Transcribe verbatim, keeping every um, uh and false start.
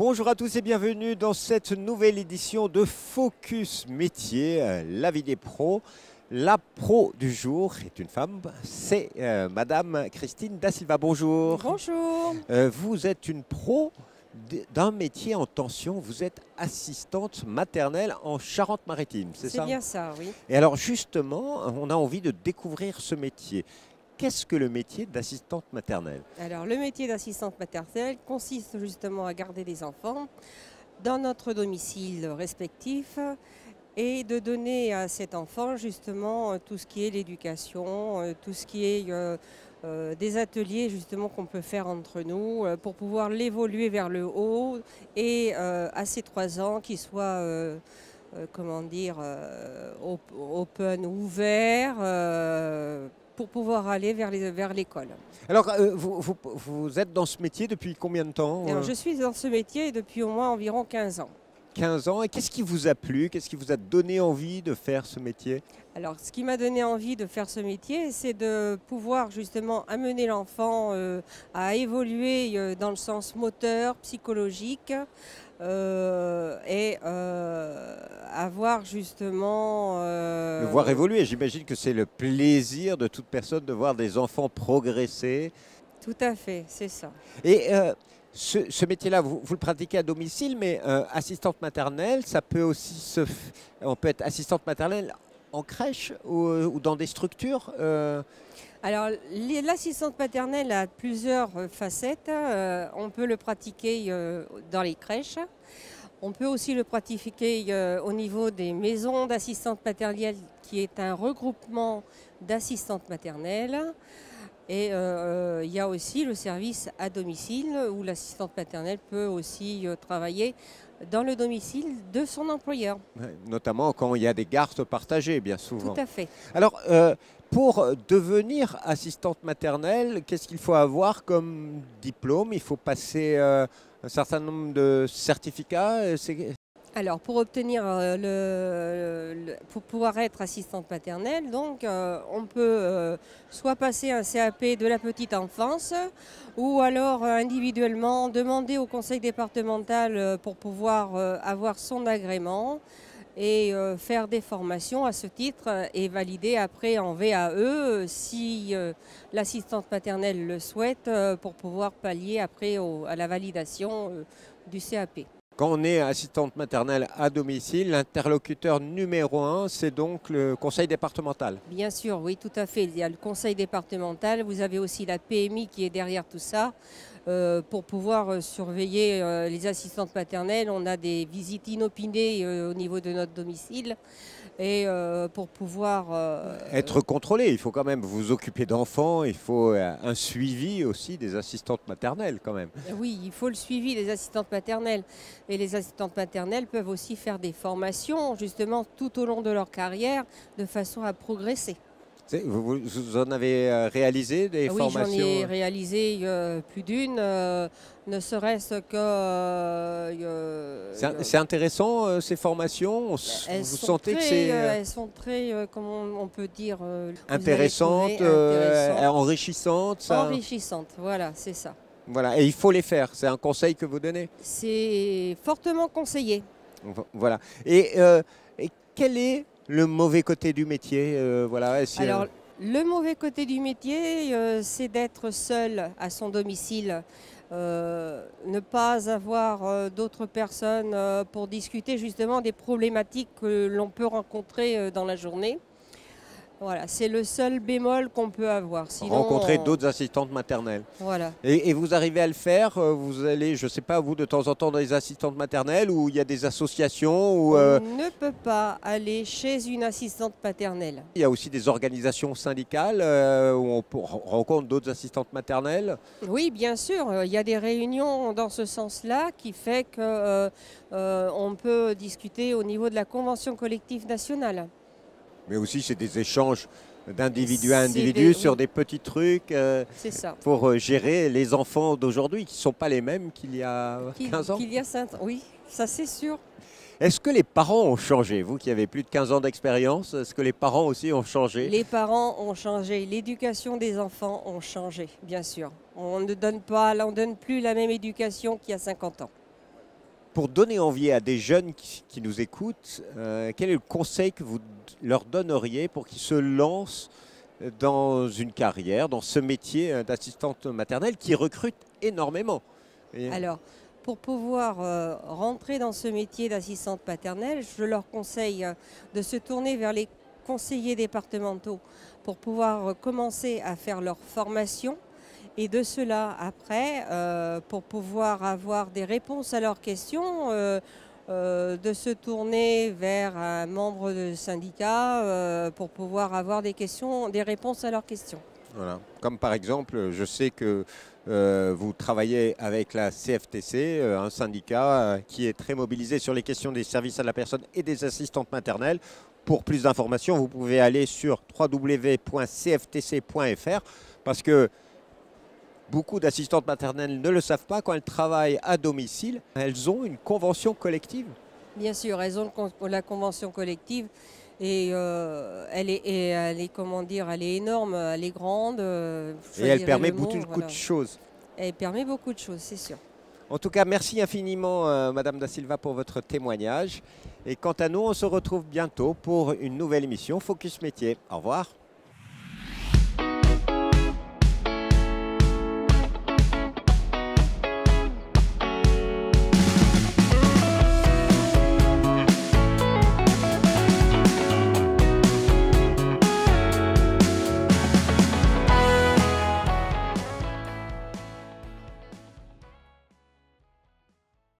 Bonjour à tous et bienvenue dans cette nouvelle édition de Focus Métier, euh, la vie des pros. La pro du jour est une femme, c'est euh, Madame Christine Da Silva. Bonjour. Bonjour. Euh, vous êtes une pro d'un métier en tension, vous êtes assistante maternelle en Charente-Maritime, c'est ça? C'est bien ça, oui. Et alors justement, on a envie de découvrir ce métier. Qu'est-ce que le métier d'assistante maternelle? Alors, le métier d'assistante maternelle consiste justement à garder les enfants dans notre domicile respectif et de donner à cet enfant justement tout ce qui est l'éducation, tout ce qui est euh, euh, des ateliers justement qu'on peut faire entre nous euh, pour pouvoir l'évoluer vers le haut et euh, à ses trois ans qu'il soit euh, euh, comment dire euh, op- open, ouvert. Euh, pour pouvoir aller vers les- vers l'école. Alors, euh, vous, vous- vous êtes dans ce métier depuis combien de temps? Alors, euh je suis dans ce métier depuis au moins environ quinze ans. quinze ans. Et qu'est-ce qui vous a plu? Qu'est-ce qui vous a donné envie de faire ce métier? Alors, ce qui m'a donné envie de faire ce métier, c'est de pouvoir justement amener l'enfant euh, à évoluer euh, dans le sens moteur, psychologique, euh, et euh, avoir justement... euh, Le voir évoluer. J'imagine que c'est le plaisir de toute personne de voir des enfants progresser. Tout à fait, c'est ça. Et euh, ce, ce métier-là, vous, vous le pratiquez à domicile, mais euh, assistante maternelle, ça peut aussi se... f- On peut être assistante maternelle en crèche ou, euh, ou dans des structures euh, Alors, les- l'assistante maternelle a plusieurs euh, facettes. Euh, on peut le pratiquer euh, dans les crèches. On peut aussi le pratiquer euh, au niveau des maisons d'assistantes maternelles, qui est un regroupement d'assistantes maternelles. Et euh, euh, il y a aussi le service à domicile, où l'assistante maternelle peut aussi euh, travailler dans le domicile de son employeur. ouais, notamment quand il y a des gardes partagées, bien souvent. Tout à fait. Alors, euh, pour devenir assistante maternelle, qu'est-ce qu'il faut avoir comme diplôme? Il faut passer euh, un certain nombre de certificats. euh, c'est- Alors, pour obtenir euh, le, le- pour pouvoir être assistante maternelle, donc, euh, on peut euh, soit passer un C A P de la petite enfance, ou alors euh, individuellement demander au conseil départemental euh, pour pouvoir euh, avoir son agrément et euh, faire des formations à ce titre euh, et valider après en V A E euh, si euh, l'assistante maternelle le souhaite euh, pour pouvoir pallier après au- à la validation euh, du C A P. Quand on est assistante maternelle à domicile, l'interlocuteur numéro un, c'est donc le conseil départemental. Bien sûr, oui, tout à fait. Il y a le conseil départemental, vous avez aussi la P M I qui est derrière tout ça. Euh, pour pouvoir euh, surveiller euh, les assistantes maternelles, on a des visites inopinées euh, au niveau de notre domicile. Et euh, pour pouvoir... euh, Être contrôlé, il faut quand même vous occuper d'enfants, il faut euh, un suivi aussi des assistantes maternelles quand même. Oui, il faut le suivi des assistantes maternelles. Et les assistantes maternelles peuvent aussi faire des formations, justement, tout au long de leur carrière, de façon à progresser. C'est- Vous, vous- vous en avez euh, réalisé des Ah oui, j'en formations? ai réalisé euh, plus d'une, euh, ne serait-ce que... euh, euh, C'est in- c'est intéressant euh, ces formations. On s- elles Vous sont sentez que très, c'est euh, euh, elles sont très, euh, comment on peut dire, euh, vous allez intéressante, trouver euh, intéressantes, enrichissante, ça. enrichissantes. Voilà, c'est ça. Voilà, et il faut les faire. C'est un conseil que vous donnez. C'est fortement conseillé. Voilà. Et, euh, et quel est le mauvais côté du métier euh, voilà, est-ce que- Alors, le mauvais côté du métier, euh, c'est d'être seul à son domicile, euh, ne pas avoir euh, d'autres personnes euh, pour discuter justement des problématiques que l'on peut rencontrer euh, dans la journée. Voilà, c'est le seul bémol qu'on peut avoir. Sinon, rencontrer on- d'autres assistantes maternelles. Voilà. Et, et vous arrivez à le faire euh, Vous allez, je ne sais pas, vous, de temps en temps dans les assistantes maternelles ou il y a des associations ou euh, On ne peut pas aller chez une assistante maternelle. il y a aussi des organisations syndicales euh, où on peut- rencontre d'autres assistantes maternelles. Oui, bien sûr, euh, il y a des réunions dans ce sens-là qui fait que euh, euh, on peut discuter au niveau de la convention collective nationale. Mais aussi, c'est des échanges d'individu à C'est individu des- sur oui. des petits trucs euh, C'est ça. pour euh, gérer les enfants d'aujourd'hui qui ne sont pas les mêmes qu'il y a Qu'il quinze ans. qu'il y a cinq ans. Oui, ça c'est sûr. Est-ce que les parents ont changé? Vous qui avez plus de quinze ans d'expérience, est-ce que les parents aussi ont changé? Les parents ont changé, l'éducation des enfants ont changé, bien sûr. On ne donne pas, on donne plus la même éducation qu'il y a cinquante ans. Pour donner envie à des jeunes qui, qui nous écoutent, euh, quel est le conseil que vous leur donneriez pour qu'ils se lancent dans une carrière, dans ce métier d'assistante maternelle qui recrute énormément? Et... Alors, pour pouvoir euh, rentrer dans ce métier d'assistante maternelle, je leur conseille euh, de se tourner vers les conseillers départementaux pour pouvoir euh, commencer à faire leur formation. Et de cela, après, euh, pour pouvoir avoir des réponses à leurs questions, euh, euh, de se tourner vers un membre de syndicat euh, pour pouvoir avoir des questions, des réponses à leurs questions. Voilà. Comme par exemple, je sais que euh, vous travaillez avec la C F T C, euh, un syndicat euh, qui est très mobilisé sur les questions des services à la personne et des assistantes maternelles. Pour plus d'informations, vous pouvez aller sur w w w point c f t c point f r parce que beaucoup d'assistantes maternelles ne le savent pas, quand elles travaillent à domicile, elles ont une convention collective. Bien sûr, elles ont la convention collective et, euh, elle, est, et elle est, comment dire, elle est énorme, elle est grande. Euh, et elle permet mot, beaucoup voilà. de choses. Elle permet beaucoup de choses, c'est sûr. En tout cas, merci infiniment, euh, Madame Da Silva, pour votre témoignage. Et quant à nous, on se retrouve bientôt pour une nouvelle émission Focus Métier. Au revoir.